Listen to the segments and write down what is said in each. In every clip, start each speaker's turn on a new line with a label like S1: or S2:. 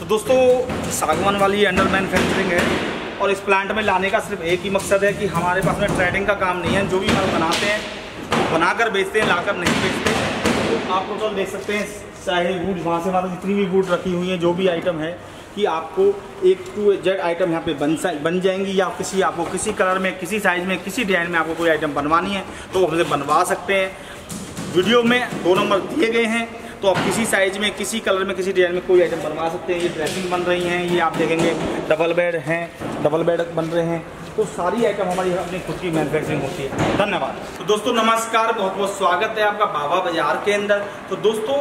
S1: तो दोस्तों सागवान वाली अंडर मैन्युफैक्चरिंग है और इस प्लांट में लाने का सिर्फ एक ही मकसद है कि हमारे पास में ट्रेडिंग का काम नहीं है। जो भी माल बनाते हैं बनाकर बेचते हैं, लाकर नहीं बेचते। तो आप टोटल देख सकते हैं, चाहे वुड वहाँ से हमारा जितनी भी वुड रखी हुई है, जो भी आइटम है कि आपको एक टू जेड आइटम यहाँ पे बन जाएंगी। या आपको किसी कलर में, किसी साइज़ में, किसी डिज़ाइन में आपको कोई आइटम बनवानी है तो हमसे बनवा सकते हैं। वीडियो में 2 नंबर दिए गए हैं, तो आप किसी साइज़ में, किसी कलर में, किसी डिज़ाइन में कोई आइटम बनवा सकते हैं। ये ड्रेसिंग बन रही हैं, ये आप देखेंगे डबल बेड हैं, डबल बेड बन रहे हैं। तो सारी आइटम हमारी अपनी खुद की मैन्युफैक्चरिंग होती है। धन्यवाद। तो दोस्तों नमस्कार, बहुत बहुत स्वागत है आपका बाबा बाजार के अंदर। तो दोस्तों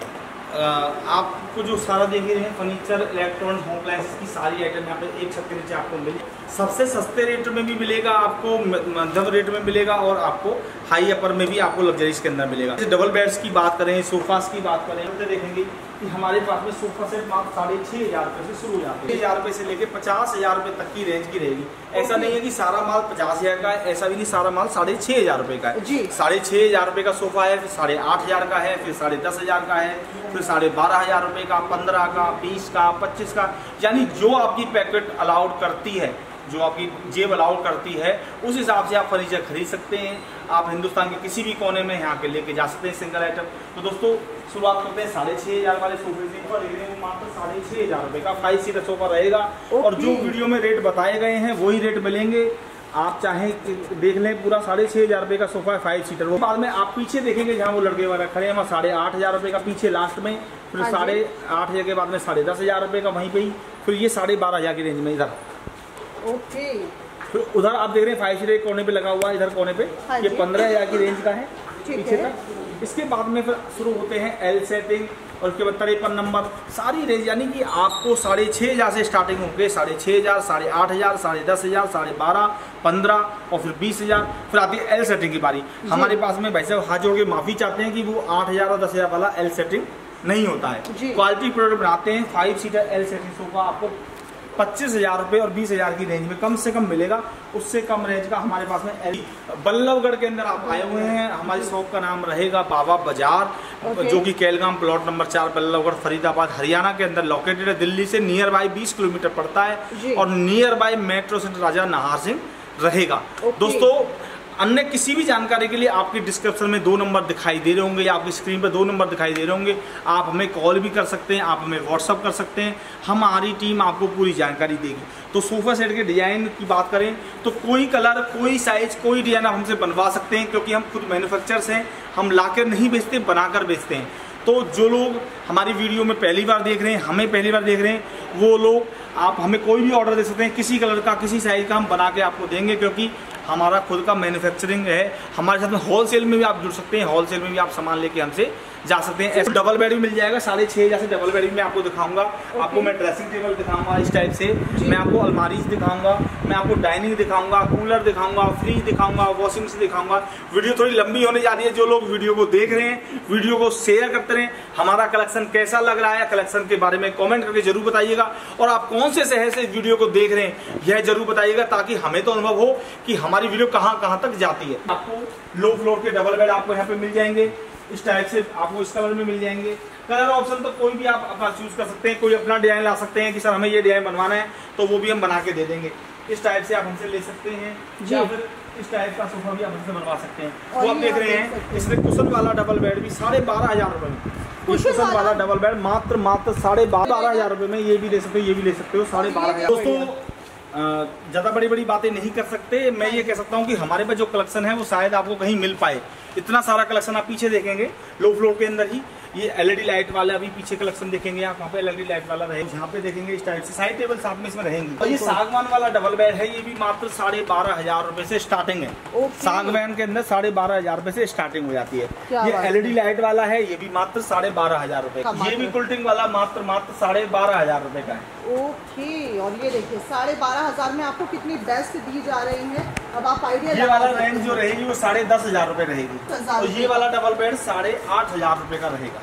S1: आपको जो सारा देख रहे हैं फर्नीचर, इलेक्ट्रॉनिक्स, होम अप्लायंसेस की सारी आइटम यहाँ पे एक छत के नीचे आपको मिल, सबसे सस्ते रेट में भी मिलेगा, आपको मध्यम रेट में मिलेगा और आपको हाई अपर में भी आपको लग्जरीज के अंदर मिलेगा। जैसे डबल बेड्स की बात करें, सोफास की बात करें तो देखेंगे कि हमारे पास में सोफा सेट मात्र 6,500 रुपये से शुरू हो जाते हैं। 6,000 रुपये से लेकर 50,000 रुपये तक की रेंज की रहेगी। ऐसा नहीं है कि सारा माल 50,000 का है, ऐसा भी नहीं, सारा माल 6,500 रुपये का है। 6,500 रुपये का सोफा है, फिर 8,500 का है, फिर 10,500 का है, फिर 12,500 रुपये का, 15 का, 20 का, 25 का, यानी जो आपकी पैकेट अलाउड करती है, जो आपकी जेब अलाउड करती है, उस हिसाब से आप फर्नीचर खरीद सकते हैं। आप हिंदुस्तान के किसी भी कोने में यहाँ के लेके जा सकते हैं सिंगल आइटम। तो दोस्तों शुरुआत करते हैं 6,500 वाले सोफे से। वो मात्र 6,500 रुपये का 5 सीटर सोफा रहेगा। और जो वीडियो में रेट बताए गए हैं वही रेट मिलेंगे। आप चाहें देख लें, पूरा 6,500 रुपये का सोफा है 5 सीटर। वो बाद में आप पीछे देखेंगे जहाँ वो लड़के वाला खड़े हैं, वहाँ 8,500 रुपये का पीछे लास्ट में, फिर 8,500 के बाद में 10,500 रुपये का वहीं पे ही, फिर ये 12,500 की रेंज में इधर।
S2: ओके।
S1: फिर उधर आप देख रहे हैं 5 सीटर कोने पे लगा हुआ है, इधर कोने पे ये 15,000 की रेंज का है पीछे तक। इसके बाद में फिर शुरू होते हैं एल सेटिंग और उसके बाद 53 नंबर, सारी रेंज, यानी कि आपको 6,500 से स्टार्टिंग होंगे। 6,500, 8,500, 10,500, 12,500, 15 और फिर 20,000। फिर आती है एल सेटिंग की बारी। हमारे पास में भाई साहब हाथ जोड़ के माफ़ी चाहते हैं कि वो 8,000 और 10,000 वाला एल सेटिंग नहीं होता है। क्वालिटी प्रोडक्ट बनाते हैं। 5 सीटर एल सेटिंग सोफा आपको 25,000 रुपये और 20,000 की रेंज में कम से कम मिलेगा। उससे कम रेंज का हमारे पास में बल्लभगढ़ के अंदर आप आए हुए हैं। हमारी शॉप का नाम रहेगा बाबा बाजार, जो कि कैलगाम प्लॉट नंबर 4, बल्लभगढ़, फरीदाबाद, हरियाणा के अंदर लोकेटेड है। दिल्ली से नियर बाय 20 किलोमीटर पड़ता है और nearby metro centre Raja Nahar Singh रहेगा। दोस्तों अन्य किसी भी जानकारी के लिए आपकी डिस्क्रिप्शन में 2 नंबर दिखाई दे रहे होंगे या आपकी स्क्रीन पर 2 नंबर दिखाई दे रहे होंगे। आप हमें कॉल भी कर सकते हैं, आप हमें व्हाट्सअप कर सकते हैं, हमारी टीम आपको पूरी जानकारी देगी। तो सोफा सेट के डिज़ाइन की बात करें तो कोई कलर, कोई साइज़, कोई डिज़ाइन आप हमसे बनवा सकते हैं, क्योंकि हम खुद मैन्युफैक्चरर्स हैं। हम लाकर नहीं बेचते, बनाकर बेचते हैं। तो जो लोग हमारी वीडियो में पहली बार देख रहे हैं, हमें पहली बार देख रहे हैं, वो लोग आप हमें कोई भी ऑर्डर दे सकते हैं, किसी कलर का, किसी साइज़ का हम बना के आपको देंगे, क्योंकि हमारा खुद का मैन्युफैक्चरिंग है। हमारे साथ में होलसेल में भी आप जुड़ सकते हैं, होलसेल में भी आप सामान लेके हमसे जा सकते हैं। ऐसे डबल बेड भी मिल जाएगा 6,500 से डबल बेड भी मैं आपको दिखाऊंगा। आपको मैं ड्रेसिंग टेबल दिखाऊंगा इस टाइप से, मैं आपको अलमारीज दिखाऊंगा, मैं आपको डाइनिंग दिखाऊंगा, कूलर दिखाऊंगा, फ्रिज दिखाऊंगा, वॉशिंग मशीन दिखाऊंगा। वीडियो थोड़ी लंबी होने जा रही है। जो लोग वीडियो को देख रहे हैं, वीडियो को शेयर करते रहें। हमारा कलेक्शन कैसा लग रहा है, कलेक्शन के बारे में कॉमेंट करके जरूर बताइएगा। और आप कौन से शहर से वीडियो को देख रहे हैं यह जरूर बताइएगा, ताकि हमें तो अनुभव हो कि हमारी वीडियो कहाँ कहाँ तक जाती है। आपको लो फ्लोर के डबल बेड आपको यहाँ पे मिल जाएंगे इस टाइप से, आपको इस कलर में मिल जाएंगे। कलर ऑप्शन तो कोई भी आप अपना चूज कर सकते हैं, कोई अपना डिजाइन ला सकते हैं कि सर हमें ये डिजाइन बनवाना है, तो वो भी हम बना के दे देंगे। इस टाइप से आप हमसे ले सकते हैं, या फिर इस टाइप का सोफा भी आप हमसे बनवा सकते हैं। वो आप देख रहे हैं इसमें कुशन वाला डबल बेड भी 12,500 रुपये में, कुशन वाला डबल बेड मात्र 12,500 रुपये में। ये भी ले सकते हो, ये भी ले सकते हो 12,500। दोस्तों ज़्यादा बड़ी बड़ी बातें नहीं कर सकते। मैं ये कह सकता हूँ कि हमारे पास जो कलेक्शन है वो शायद आपको कहीं मिल पाए। इतना सारा कलेक्शन आप पीछे देखेंगे लो फ्लोर के अंदर ही। ये एलईडी लाइट वाला अभी पीछे कलेक्शन देखेंगे आप, वहाँ पे एलईडी लाइट वाला रहेगा। यहाँ पे देखेंगे इस टाइप से साइड टेबल साथ में इसमें रहेंगी। और ये सागवान वाला डबल बेड है, ये भी मात्र 12,500 रुपए से स्टार्टिंग है। सागवान के अंदर 12,500 रुपए से स्टार्टिंग हो जाती है। ये एलईडी लाइट वाला है, ये भी मात्र 12,500 रुपए का। ये भी कुल्टिंग वाला मात्र 12,500 रुपए का है।
S2: ओके। और ये देखिए 12,500 में आपको कितनी बेस्ट दी जा रही है। अब आप आइडिया,
S1: ये वाला रेंज जो रहेगी वो 10,500 रुपए रहेगी। तो ये वाला डबल बेड 8,500 रुपए का रहेगा।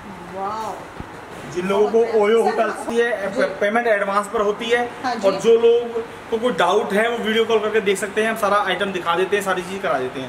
S1: जिन लोगों को ओयो होटल्स की है पेमेंट एडवांस पर होती है, और जो लोग को कोई डाउट है वो वीडियो कॉल करके देख सकते हैं। हम सारा आइटम दिखा देते हैं, सारी चीज करा देते हैं।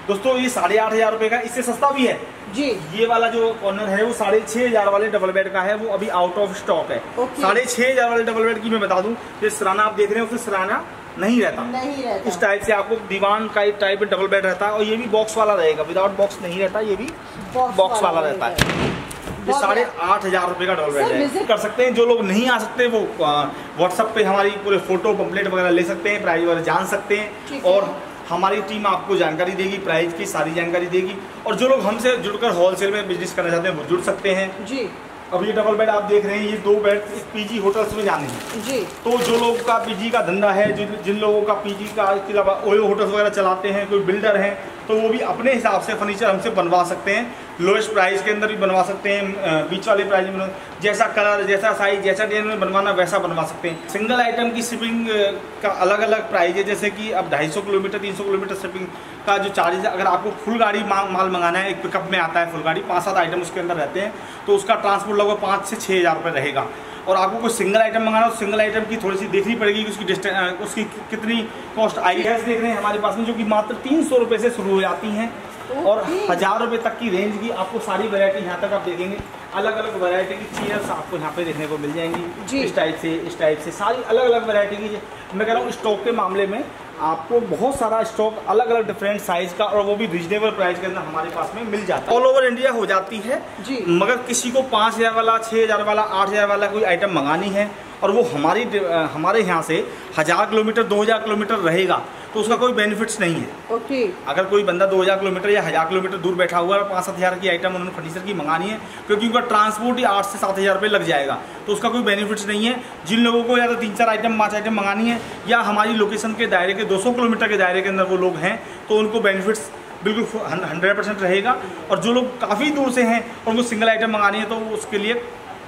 S1: दोस्तों ये 8,500 रुपए का, इससे सस्ता भी है
S2: जी।
S1: ये वाला जो कॉर्नर है वो 6,500 वाले डबल बेड का है, वो अभी आउट ऑफ स्टॉक है। 6,500 वाले डबल बेड की मैं बता दूं, ये सराहना आप देख रहे हैं, उसमें सराहना नहीं रहता। इस टाइप से आपको दीवान का टाइप डबल बेड रहता है, और ये भी बॉक्स वाला रहेगा, विदाउट बॉक्स नहीं रहता, ये भी बॉक्स वाला रहता है। ये 8,500 रुपए का डबल बेड है। कर सकते हैं, जो लोग नहीं आ सकते वो व्हाट्सएप पे हमारी पूरे फोटो पंपलेट वगैरह ले सकते हैं, प्राइस वगैरह जान सकते हैं, और हमारी टीम आपको जानकारी देगी, प्राइस की सारी जानकारी देगी। और जो लोग हमसे जुड़कर होलसेल में बिजनेस करना चाहते हैं वो जुड़ सकते हैं जी। अब ये डबल बेड आप देख रहे हैं, ये 2 बेड पीजी होटल्स में जाने हैं जी। तो जो लोगों का पीजी का धंधा है, जिन लोगों का पीजी का, इसके अलावा ओयो होटल्स वगैरह चलाते हैं, कोई बिल्डर हैं, तो वो भी अपने हिसाब से फर्नीचर हमसे बनवा सकते हैं। लोएस्ट प्राइस के अंदर भी बनवा सकते हैं, बीच वाले प्राइस में, जैसा कलर, जैसा साइज, जैसा डिजाइन में बनवाना वैसा बनवा सकते हैं। सिंगल आइटम की शिपिंग का अलग अलग प्राइस है, जैसे कि अब 250 किलोमीटर 300 किलोमीटर शिपिंग का जो चार्जेस है, अगर आपको फुल गाड़ी माल मंगाना है, एक पिकअप में आता है फुल गाड़ी, 5-7 आइटम उसके अंदर रहते हैं, तो उसका ट्रांसपोर्ट लगभग 5 से 6,000 रुपये रहेगा। और आपको कोई सिंगल आइटम मंगाना हो, सिंगल आइटम की थोड़ी सी देखनी पड़ेगी कि उसकी कितनी कॉस्ट आई है। देख रहे हैं हमारे पास में, जो कि मात्र 300 रुपये से शुरू हो जाती हैं, और 1,000 रुपये तक की रेंज की आपको सारी वैरायटी यहाँ तक आप देखेंगे। अलग अलग वैरायटी की चेयर्स आपको यहाँ पे देखने को मिल जाएंगी, इस टाइप से सारी अलग अलग वैरायटी की। मैं कह रहा हूँ स्टॉक के मामले में आपको बहुत सारा स्टॉक अलग अलग डिफरेंट साइज का, और वो भी रिजनेबल प्राइस के अंदर हमारे पास में मिल जाता है। ऑल ओवर इंडिया हो जाती है जी। मगर किसी को 5,000 वाला, 6,000 वाला, 8,000 वाला कोई आइटम मंगानी है, और वो हमारे यहाँ से 1,000 किलोमीटर 2,000 किलोमीटर रहेगा, तो उसका कोई बेनिफिट्स नहीं है। अगर कोई बंदा 2,000 किलोमीटर या 1,000 किलोमीटर दूर बैठा हुआ है, 5-7 हज़ार की आइटम उन्होंने फर्नीचर की मंगानी है, क्योंकि उनका ट्रांसपोर्ट ही 8 से 7 हज़ार रुपये लग जाएगा, तो उसका कोई बेनिफिट्स नहीं है। जिन लोगों को या तो 3-4 आइटम 5 आइटम मंगानी है, या हमारी लोकेशन के दायरे के 200 किलोमीटर के दायरे के अंदर वो लोग हैं, तो उनको बेनिफिट्स बिल्कुल 100% रहेगा। और जो लोग काफ़ी दूर से हैं और उनको सिंगल आइटम मंगानी है, तो उसके लिए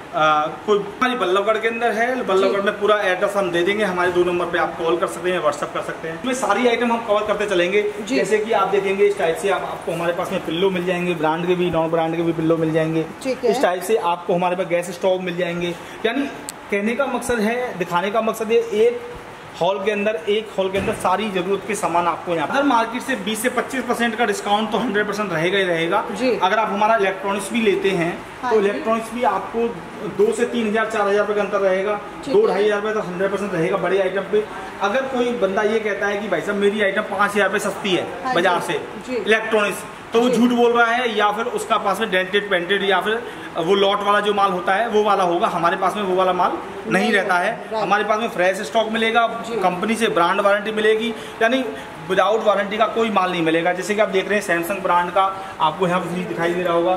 S1: कोई हमारी बल्लभगढ़ के अंदर है, बल्लभगढ़ में पूरा एड्रेस हम दे देंगे। हमारे 2 नंबर पे आप कॉल कर सकते हैं, व्हाट्सअप कर सकते हैं। इसमें सारी आइटम हम कवर करते चलेंगे। जैसे कि आप देखेंगे इस टाइप से आपको हमारे पास में पिल्लो मिल जाएंगे, ब्रांड के भी नॉन ब्रांड के भी पिल्लो मिल जाएंगे। इस टाइप से आपको हमारे पास गैस स्टोव मिल जाएंगे। यानी कहने का मकसद है, दिखाने का मकसद है, एक हॉल के अंदर सारी जरूरत के सामान आपको यहाँ पर मार्केट से 20 से 25% का डिस्काउंट तो 100% रहेगा ही रहेगा। अगर आप हमारा इलेक्ट्रॉनिक्स भी लेते हैं, तो इलेक्ट्रॉनिक्स भी आपको 2 से 3,000 4,000 रुपये का अंतर रहेगा, 2-2,500 रुपये तो 100% रहेगा बड़े आइटम पे। अगर कोई बंदा ये कहता है कि भाई साहब मेरी आइटम 5,000 रुपये सस्ती है बाजार से इलेक्ट्रॉनिक्स, तो वो झूठ बोल रहा है, या फिर उसका पास में डेंटेड पेंटेड या फिर वो लॉट वाला जो माल होता है वो वाला होगा। हमारे पास में वो वाला माल नहीं रहता है। हमारे पास में फ्रेश स्टॉक मिलेगा, कंपनी से ब्रांड वारंटी मिलेगी, यानी विदाउट वारंटी का कोई माल नहीं मिलेगा। जैसे कि आप देख रहे हैं सैमसंग ब्रांड का आपको यहाँ फ्रीज दिखाई दे रहा होगा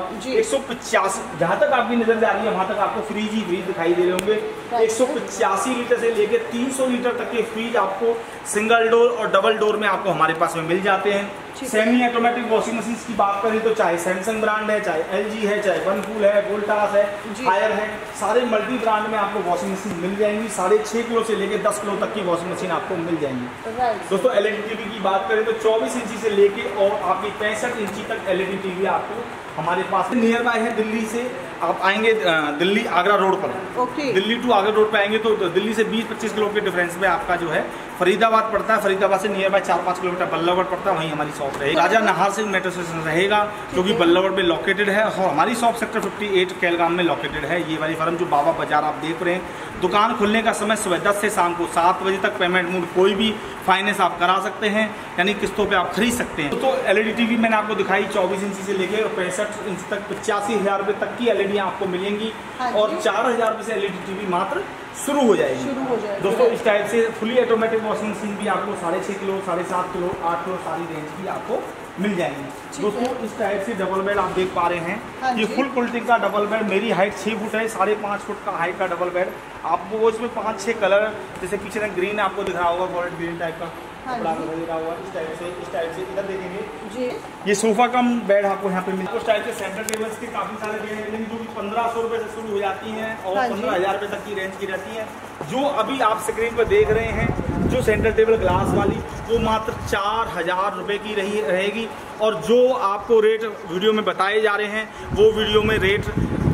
S1: 185, जहाँ तक आपकी नजर जा रही है वहाँ तक आपको फ्रीज ही फ्रीज दिखाई दे रहे होंगे। 185 लीटर से लेके 300 लीटर तक के फ्रीज आपको सिंगल डोर और डबल डोर में आपको हमारे पास में मिल जाते हैं। सेमी ऑटोमेटिक वॉशिंग मशीन की बात करें तो चाहे सैमसंग ब्रांड है, चाहे LG है, चाहे वनपूल है, वोल्टास है, हायर है, सारे मल्टी ब्रांड में आपको वॉशिंग मशीन मिल जाएंगी। 6.5 किलो से लेकर 10 किलो तक की वॉशिंग मशीन आपको मिल जाएंगी। दोस्तों LED टीवी की बात करें तो 24 इंची से लेके और आपकी 65 इंची तक LED टीवी आपको हमारे पास नियर बाय है। दिल्ली से आप आएंगे, दिल्ली आगरा रोड पर, दिल्ली टू आगरा रोड पे आएंगे तो दिल्ली से 20-25 किलो के डिफरेंस में आपका जो है फरीदाबाद पड़ता है। फरीदाबाद से नियर बाय 4-5 किलोमीटर बल्लभगढ़ पड़ता है, वहीं हमारी शॉप रहेगी। राजा नाहर सिंह मेट्रो स्टेशन रहेगा, जो कि बल्लभगढ़ में लोकेटेड है, और हमारी शॉप सेक्टर 58 कैलगाम में लोकेटेड है। ये वाली फर्म जो बाबा बाजार आप देख रहे हैं, दुकान खुलने का समय सुबह 10 से शाम को 7 बजे तक। पेमेंट मोड कोई भी फाइनेंस आप करा सकते हैं, यानी किस्तों पे आप खरीद सकते हैं। तो LED टीवी मैंने आपको दिखाई 24 इंची से लेके 65 इंच तक 85,000 रुपये तक की LED आपको मिलेंगी, और 4,000 रुपये से LED टीवी मात्र शुरू हो जाएगी। दोस्तों इस टाइप से फुली ऑटोमेटिक वॉशिंग मशीन भी आपको 6.5 किलो, 7.5 किलो, 8 किलो सारी रेंज की आपको मिल जाएंगी। दोस्तों इस टाइप से डबल बेड आप देख पा रहे हैं, ये फुल क्वालिटी का डबल बेड। मेरी हाइट 6 फुट है, 5.5 फुट का हाइट का डबल बेड आपको वो इसमें 5-6 कलर, जैसे पीछे में ग्रीन आपको दिख रहा होगा, वॉलेट ग्रीन टाइप का कपड़ा दिख रहा होगा। इस टाइप से इधर देखेंगे ये सोफा कम बेड आपको यहाँ पे मिलता है। उस टाइप से सेंटर टेबल्स के काफ़ी सारे डिजाइन जो कि 1500 रुपये से शुरू हो जाती हैं और 15,000 रुपये तक की रेंज की रहती है। जो अभी आप स्क्रीन पर देख रहे हैं जो सेंटर टेबल ग्लास वाली, वो मात्र 4,000 रुपये की रहेगी। और जो आपको रेट वीडियो में बताए जा रहे हैं, वो वीडियो में रेट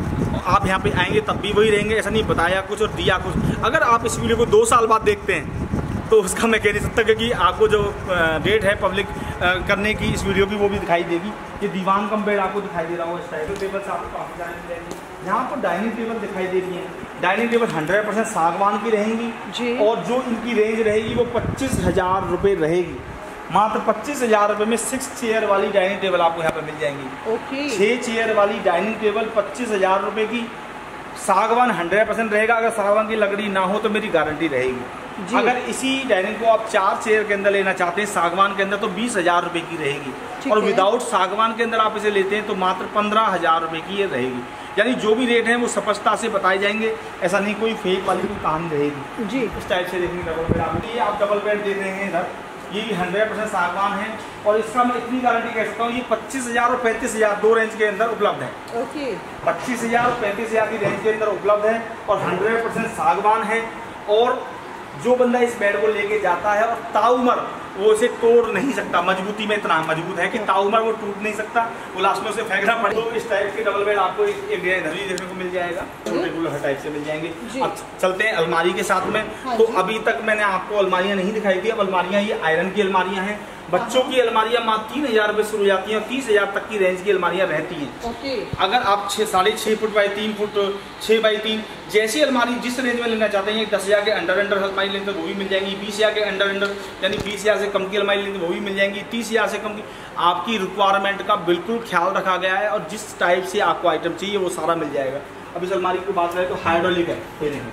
S1: आप यहाँ पे आएंगे तब भी वही रहेंगे। ऐसा नहीं बताया कुछ और दिया कुछ। अगर आप इस वीडियो को 2 साल बाद देखते हैं तो उसका मैं कह नहीं सकता, क्योंकि आपको जो रेट है पब्लिक करने की इस वीडियो की वो भी दिखाई देगी। ये दीवान कम बेड आपको दिखाई दे रहा होगा। इस टाइप के टेबल आपको काफ़ी सारे मिल जाएंगे। यहाँ आपको डाइनिंग टेबल दिखाई दे रही है। डाइनिंग टेबल 100% सागवान की रहेंगी जी। और जो इनकी रेंज रहेगी वो 25,000 रुपये रहेगी। मात्र 25,000 रुपये में 6 चेयर वाली डाइनिंग टेबल आपको यहाँ पे मिल जाएंगी।
S2: ओके।
S1: 6 चेयर वाली डाइनिंग टेबल 25,000 रुपये की। सागवान 100% रहेगा। अगर सागवान की लकड़ी ना हो तो मेरी गारंटी रहेगी। अगर इसी डाइनिंग को आप 4 चेयर के अंदर लेना चाहते हैं सागवान के अंदर तो 20,000 रुपये की रहेगी। और विदाउट सागवान के अंदर आप इसे लेते हैं तो मात्र 15,000 रुपये की ये रहेगी। यानी जो भी रेट है वो स्पष्टता से बताए जाएंगे, ऐसा नहीं कोई फेक वाली कोई कहानी रहेगी जी। इस टाइप से देखिए डबल बेड, ये आप डबल बेड देख रहे हैं इधर, ये भी 100% सागवान है। और इसका मैं इतनी गारंटी कह सकता हूँ ये 25,000 और 35,000 दो रेंज के अंदर उपलब्ध है।
S2: ओके।
S1: 25,000 और 35,000 की रेंज के अंदर उपलब्ध है और 100% सागवान है। और जो बंदा इस बेड को लेके जाता है और ताउमर वो इसे तोड़ नहीं सकता, मजबूती में इतना मजबूत है कि ताउमर वो टूट नहीं सकता, वो लास्ट में उसे फेंकना पड़े। तो इस टाइप के डबल बेड आपको एक इधर भी देखने को मिल जाएगा, रेगुलर टाइप से मिल जाएंगे। अब चलते हैं अलमारी के साथ में। तो अभी तक मैंने आपको अलमारियां नहीं दिखाई थी। अब अलमारियां ये आयरन की अलमारियां हैं। बच्चों की अलमारियां मात्र 3,000 रुपये शुरू हो जाती हैं और 30,000 तक की रेंज की अलमारियां रहती हैं। अगर आप 6.5 फुट बाई 3 फुट 6 बाई 3 जैसी अलमारी जिस रेंज में लेना चाहते हैं, 10,000 के अंडर अलमारी लेते हैं वो भी मिल जाएंगी। 20,000 के अंडर यानी 20,000 से कम की अलमारी लेते हैं वो भी मिल जाएंगी। 30,000 से कम की आपकी रिक्वायरमेंट का बिल्कुल ख्याल रखा गया है और जिस टाइप से आपको आइटम चाहिए वो सारा मिल जाएगा। अब इस अलमारी की बात करें तो हाइड्रोलिक है,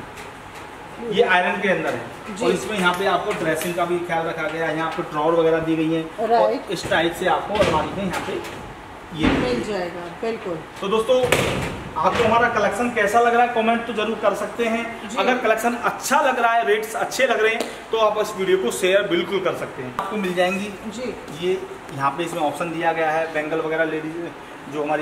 S1: ये आयरन के अंदर है और इसमें यहाँ पे आपको ड्रेसिंग का भी ख्याल रखा गया है। यहाँ पे ड्रॉर वगैरह दी गई है और इस टाइप से आपको अलमारी में यहाँ पे ये मिल जाएगा। बिल्कुल। तो दोस्तों आपको हमारा कलेक्शन कैसा लग रहा है कमेंट तो जरूर कर सकते हैं। अगर कलेक्शन अच्छा लग रहा है, रेट्स अच्छे लग रहे हैं तो आप इस वीडियो को शेयर बिल्कुल कर सकते हैं। आपको मिल जाएंगी जी। ये यहाँ पे इसमें ऑप्शन दिया गया है बेंगल वगैरह लेडीज जो हमारी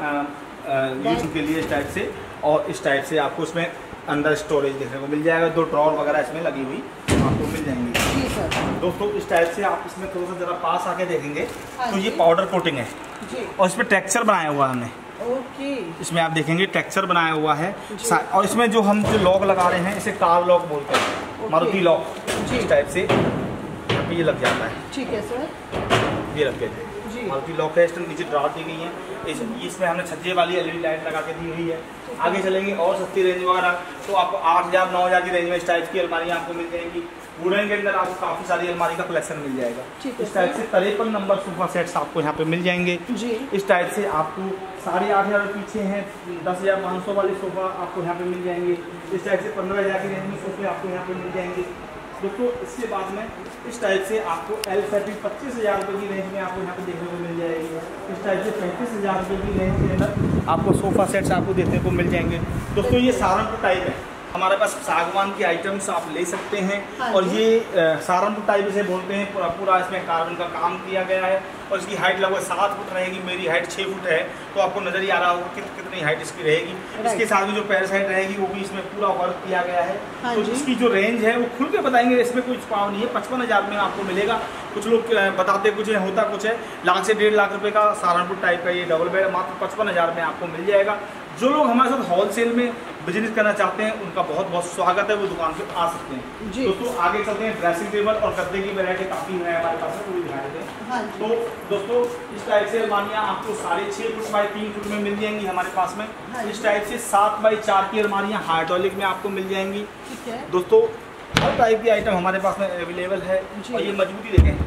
S1: यूज के लिए इस टाइप से, और इस टाइप से आपको इसमें अंदर स्टोरेज देखने को मिल जाएगा। 2 ड्रॉर वगैरह इसमें लगी हुई आपको मिल जाएंगी जी सर। दोस्तों इस टाइप से आप इसमें थोड़ा सा जरा पास आके देखेंगे तो ये पाउडर कोटिंग है जी। और इसमें टेक्सचर बनाया हुआ है हमने। ओके। इसमें आप देखेंगे टेक्सचर बनाया हुआ है और इसमें जो हम लॉक लगा रहे हैं इसे कार लॉक बोलते हैं, मारुति लॉक। इस टाइप से यहाँ पे ये लग जाता है। ठीक है सर। ये लग गए मारुति लॉक है। इसमें नीचे ड्रॉर दी गई है। इसमें हमने छज्जे वाली LED लाइट लगा के दी हुई है। आगे चलेंगे और सस्ती रेंज वगैरह तो आपको 8,000 9,000 की रेंज में इस टाइप की अलमारियाँ आपको मिल जाएंगी। वुडन के अंदर आपको काफ़ी सारी अलमारी का कलेक्शन मिल जाएगा। इस टाइप से 53 नंबर सोफा सेट्स आपको यहाँ पे मिल जाएंगे जी। इस टाइप से आपको 8,500 पीछे हैं 10,500 वाले सोफा आपको यहाँ पे मिल जाएंगे। इस टाइप से 15,000 की रेंज में सोफे आपको यहाँ पे मिल जाएंगे। दोस्तों इसके बाद में इस टाइप से आपको L सेटिंग 25,000 रुपये की रेंज में आपको यहाँ पे देखने को मिल जाएगी। इस टाइप से 35,000 रुपये की रेंज के अंदर आपको सोफ़ा सेट्स आपको देखने को मिल जाएंगे। दोस्तों ये सहारनपुर टाइप है, हमारे पास सागवान की आइटम्स आप ले सकते हैं। और ये सहारनपुर टाइप इसे बोलते हैं। पूरा इसमें कार्बन का काम किया गया है और इसकी हाइट लगभग 7 फुट रहेगी। मेरी हाइट 6 फुट है तो आपको नजर ही आ रहा होगा कितनी हाइट इसकी रहेगी। इसके साथ में जो पैरासाइट रहेगी वो भी इसमें पूरा वर्क किया गया है। तो इसकी जो रेंज है वो खुल के बताएंगे, इसमें कोई छुपाव नहीं है। 55,000 में आपको मिलेगा। कुछ लोग बताते कुछ है होता कुछ है। लाख से 1.5 लाख रुपये का सहारनपुर टाइप का ये डबल बेड मात्र 55,000 में आपको मिल जाएगा। जो लोग हमारे साथ होलसेल में बिजनेस करना चाहते हैं उनका बहुत बहुत स्वागत है, वो दुकान पे आ सकते हैं। दोस्तों आगे चलते हैं। ड्रेसिंग टेबल और गद्दे की वैरायटी काफ़ी है हमारे पास, वो भी दिखा देते हैं। तो दोस्तों इस टाइप से अलमारियाँ आपको 6.5 फुट बाई 3 फुट में मिल जाएंगी हमारे पास में। इस टाइप से 7 बाई 4 की अलमारियाँ हाइड्रोलिक में आपको मिल जाएंगी। दोस्तों हर टाइप की आइटम हमारे पास में अवेलेबल है। और ये मजबूती देखें,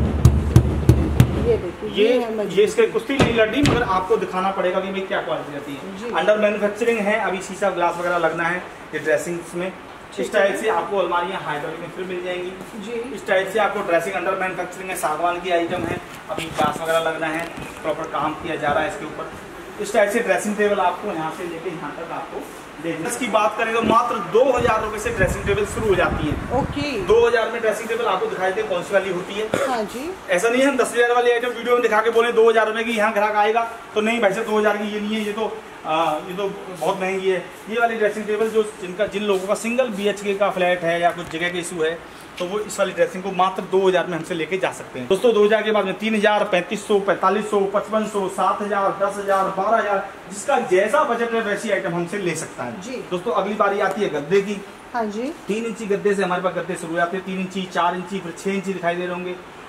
S1: ये इसके कुश्ती नहीं लड़ी, मगर आपको दिखाना पड़ेगा कि भाई क्या क्वालिटी रहती है। अंडर मैन्युफैक्चरिंग है, अभी शीशा ग्लास वगैरह लगना है ये ड्रेसिंग्स में। इस टाइप से आपको अलमारियाँ हाइड्रोलिक में फिर मिल जाएंगी जी। इस टाइप से आपको ड्रेसिंग अंडर मैन्युफैक्चरिंग है, सागवान की आइटम है, अभी ग्लास वगैरह लगना है, प्रॉपर काम किया जा रहा है इसके ऊपर। इस टाइप से ड्रेसिंग टेबल आपको यहाँ से लेके यहाँ तक आपको देखने की बात करें तो मात्र 2,000 रुपये से ड्रेसिंग टेबल शुरू हो जाती है। ओके। 2,000 में ड्रेसिंग टेबल आपको दिखाई दे कौन सी वाली होती है। हाँ जी। ऐसा नहीं है हम 10,000 वाली आइटम वीडियो में दिखा के बोले 2,000 रुपये की यहाँ ग्राहक आएगा तो नहीं भाई साहब 2,000 की ये नहीं है, ये तो बहुत महंगी है। ये वाली ड्रेसिंग टेबल जो जिन लोगों का सिंगल BHK का फ्लैट है या कुछ जगह का इशू है तो वो इस वाली ड्रेसिंग को मात्र 2,000 में हमसे लेके जा सकते हैं। दोस्तों 2,000 के बाद में 3,000, 3,500, 4,500, 5,500, 7,000, 10,000, 12,000 जिसका जैसा बजट है वैसी आइटम हमसे ले सकता है जी। दोस्तों अगली बारी आती है गद्दे की। हाँ जी। 3 इंची गद्दे से हमारे पास गद्दे शुरू हो जाते हैं। 3 इंची, 4 इंची, फिर 6 इंची दिखाई दे रहे होंगे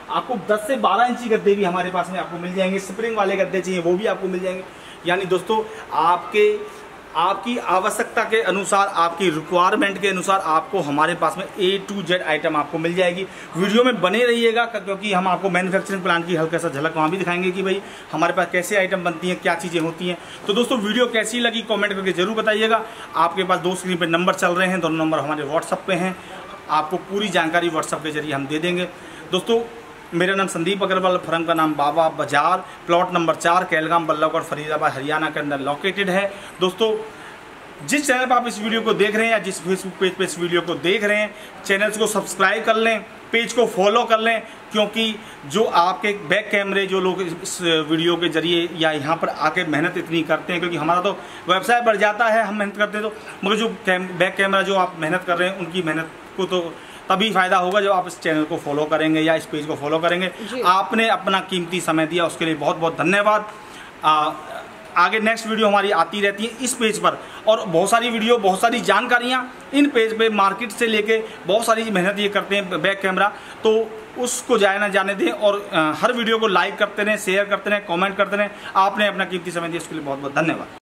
S1: आपको 10 से 12 इंची गद्दे भी हमारे पास में आपको मिल जाएंगे। स्प्रिंग वाले गद्दे चाहिए वो भी आपको मिल जाएंगे। यानी दोस्तों आपकी आवश्यकता के अनुसार, आपकी रिक्वायरमेंट के अनुसार आपको हमारे पास में A to Z आइटम आपको मिल जाएगी। वीडियो में बने रहिएगा क्योंकि हम आपको मैन्युफैक्चरिंग प्लांट की हल्का सा झलक वहाँ भी दिखाएंगे कि भाई हमारे पास कैसे आइटम बनती हैं, क्या चीज़ें होती हैं। तो दोस्तों वीडियो कैसी लगी कमेंट करके जरूर बताइएगा। आपके पास 2 स्क्रीन पर नंबर चल रहे हैं, दोनों नंबर हमारे व्हाट्सअप पे हैं। आपको पूरी जानकारी व्हाट्सअप के जरिए हम दे देंगे। दोस्तों मेरा नाम संदीप अग्रवाल, फर्म का नाम बाबा बाजार, प्लॉट नंबर 4, कैलगाम, बल्लभगढ़, फरीदाबाद, हरियाणा के अंदर लोकेटेड है। दोस्तों जिस चैनल पर आप इस वीडियो को देख रहे हैं या जिस फेसबुक पेज पे इस वीडियो को देख रहे हैं, चैनल को सब्सक्राइब कर लें, पेज को फॉलो कर लें, क्योंकि जो आपके बैक कैमरे जो लोग इस वीडियो के जरिए या यहाँ पर आके मेहनत इतनी करते हैं, क्योंकि हमारा तो व्यवसाय बढ़ जाता है, हम मेहनत करते हैं, तो मगर जो बैक कैमरा जो आप मेहनत कर रहे हैं उनकी मेहनत को तो तभी फायदा होगा जब आप इस चैनल को फॉलो करेंगे या इस पेज को फॉलो करेंगे। आपने अपना कीमती समय दिया, उसके लिए बहुत बहुत धन्यवाद। आगे नेक्स्ट वीडियो हमारी आती रहती है इस पेज पर, और बहुत सारी वीडियो, बहुत सारी जानकारियाँ इन पेज पे मार्केट से लेके बहुत सारी मेहनत ये करते हैं बैक कैमरा, तो उसको जाए ना जाने दें और हर वीडियो को लाइक करते रहें, शेयर करते रहें, कमेंट करते रहें। आपने अपना कीमती समय दिया, उसके लिए बहुत बहुत धन्यवाद।